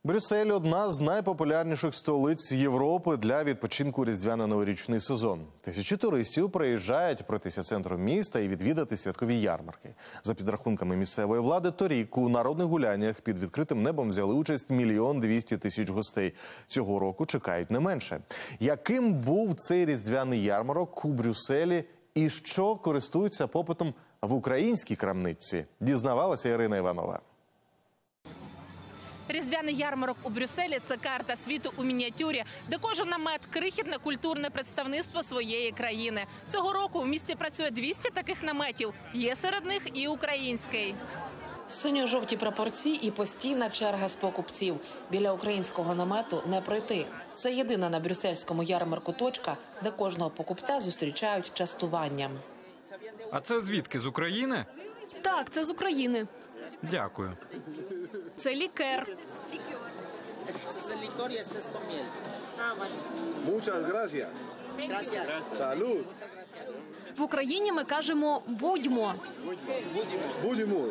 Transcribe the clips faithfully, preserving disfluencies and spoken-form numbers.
Брюссель – одна з найпопулярніших столиць Європи для відпочинку у різдвяно-новорічний сезон. Тисячі туристів приїжджають пройтися центром міста і відвідати святкові ярмарки. За підрахунками місцевої влади, торік у народних гуляннях під відкритим небом взяли участь мільйон двісті тисяч гостей. Цього року чекають не менше. Яким був цей різдвяний ярмарок у Брюсселі і що користується попитом в українській крамничці? Дізнавалася Ірина Іванова. Різдвяний ярмарок у Брюсселі – це карта світу у мініатюрі, де кожен намет – крихітне культурне представництво своєї країни. Цього року в місті працює двісті таких наметів. Є серед них і український. Синьо-жовті прапорці і постійна черга з покупців. Біля українського намету не пройти. Це єдина на брюссельському ярмарку точка, де кожного покупця зустрічають частуванням. А це звідки? З України? Так, це з України. Дякую. Це лікер. В Україні ми кажемо «будьмо». Будьмо.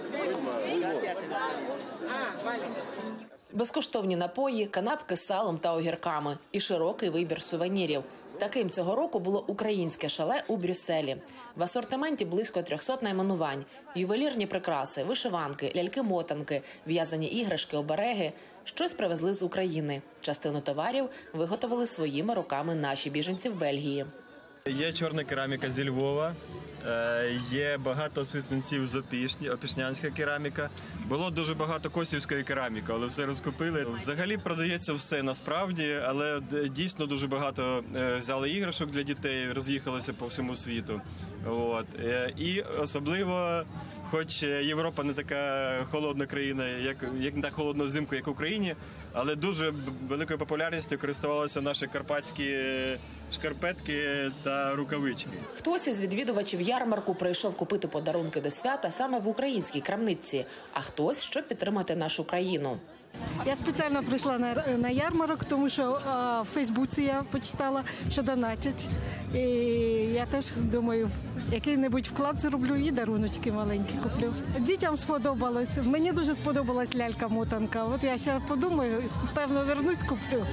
Безкоштовні напої, канапки з салом та огірками і широкий вибір сувенірів. Таким цього року було українське шале у Брюсселі. В асортименті близько трьохсот найменувань. Ювелірні прикраси, вишиванки, ляльки-мотанки, в'язані іграшки, обереги. Щось привезли з України. Частину товарів виготовили своїми руками наші біженці в Бельгії. Є чорна кераміка зі Львова, є багато свистунців з Опішні, опішнянська кераміка. Було дуже багато косівської кераміки, але все розкупили. Взагалі продається все насправді, але дійсно дуже багато взяли іграшок для дітей, роз'їхалися по всьому світу. От. І особливо, хоч Європа не така холодна країна, як, як не так холодно взимку, як в Україні, але дуже великою популярністю користувалися наші карпатські шкарпетки та рукавички. Хтось із відвідувачів ярмарку прийшов купити подарунки до свята саме в українській крамничці, а хтось, щоб підтримати нашу країну. Я спеціально прийшла на, на ярмарок, тому що а, в Фейсбуці я почитала, що донатять. І я теж думаю, який-небудь вклад зроблю і даруночки маленькі куплю. Дітям сподобалось. Мені дуже сподобалась лялька-мотанка. От я ще подумаю, певно, вернусь, куплю.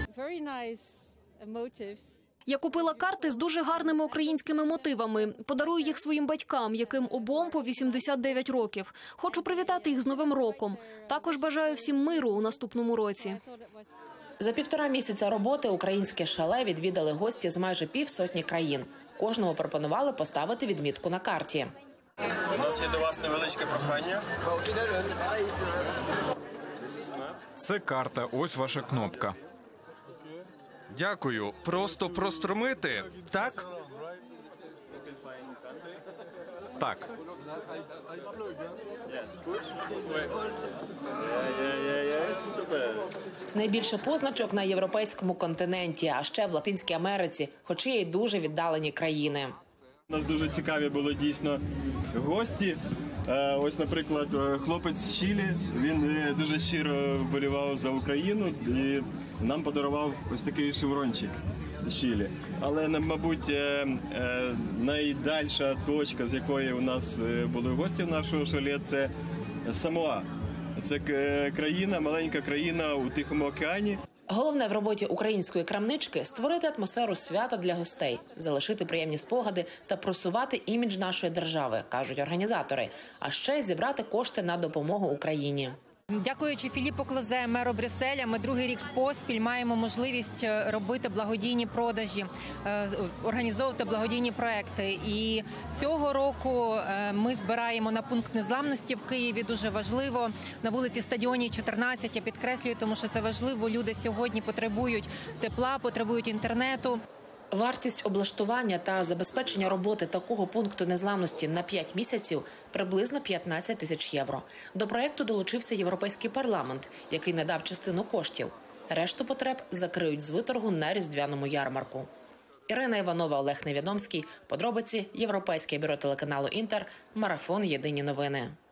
Я купила карти з дуже гарними українськими мотивами. Подарую їх своїм батькам, яким обом по вісімдесят дев'ять років. Хочу привітати їх з Новим роком. Також бажаю всім миру у наступному році. За півтора місяця роботи українське шале відвідали гості з майже півсотні країн. Кожному пропонували поставити відмітку на карті. У нас є до вас невеличке прохання. Це карта, ось ваша кнопка. Дякую. Просто простромити, так? Так. Найбільше позначок на європейському континенті, а ще в Латинській Америці, хоч є й дуже віддалені країни. У нас дуже цікаві були дійсно гості. Ось, наприклад, хлопець з Чилі, він дуже щиро вболівав за Україну і нам подарував ось такий шеврончик з Чилі. Але, мабуть, найдальша точка, з якої у нас були гості в нашому шале, це Самоа. Це країна, маленька країна у Тихому океані. Головне в роботі української крамнички – створити атмосферу свята для гостей, залишити приємні спогади та просувати імідж нашої держави, кажуть організатори, а ще зібрати кошти на допомогу Україні. Дякуючи Філіпу Клозе, меру Брюсселя, ми другий рік поспіль маємо можливість робити благодійні продажі, організовувати благодійні проекти. І цього року ми збираємо на пункт незламності в Києві, дуже важливо, на вулиці Стадіонній, чотирнадцять, я підкреслюю, тому що це важливо, люди сьогодні потребують тепла, потребують інтернету. Вартість облаштування та забезпечення роботи такого пункту незламності на п'ять місяців – приблизно п'ятнадцять тисяч євро. До проєкту долучився Європейський парламент, який надав частину коштів. Решту потреб закриють з виторгу на різдвяному ярмарку. Ірина Іванова, Олег Невідомський. Подробиці. Європейське бюро телеканалу «Інтер». Марафон. Єдині новини.